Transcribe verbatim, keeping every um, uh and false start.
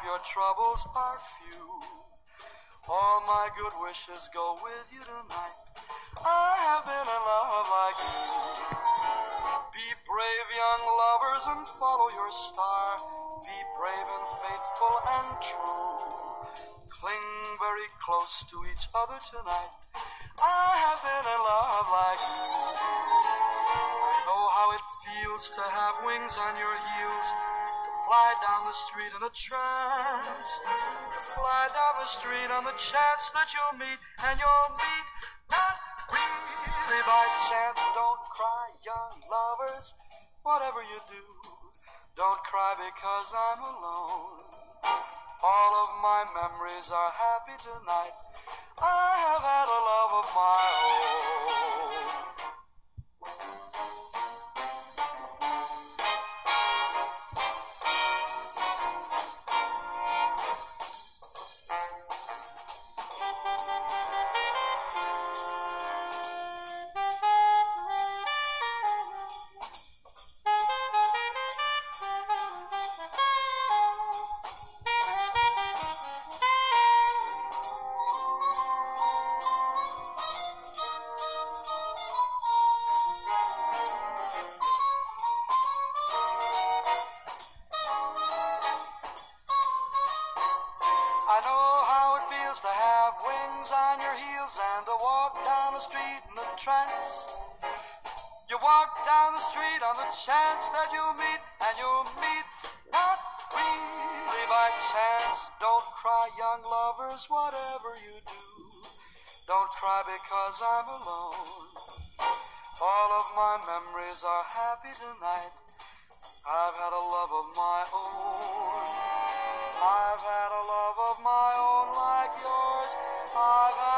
your troubles are few. All my good wishes go with you tonight. I have been in love like you. Be brave, young lovers, and follow your star. Be brave and faithful and true. Cling very close to each other tonight. I have been in love like you. I know how it feels to have wings on your heels, to fly down the street in a trance, to fly down the street on the chance that you'll meet, and you'll meet not really by chance. Don't cry, young lovers, whatever you do, don't cry because I'm alone. All of my memories are happy tonight. I have had a love of my own. I know how it feels to have wings on your heels and to walk down the street in a trance. You walk down the street on the chance that you'll meet, and you'll meet not really by chance. Don't cry, young lovers, whatever you do, don't cry because I'm alone. All of my memories are happy tonight. I've had a love of my own. I've had a love of my own like yours. I've had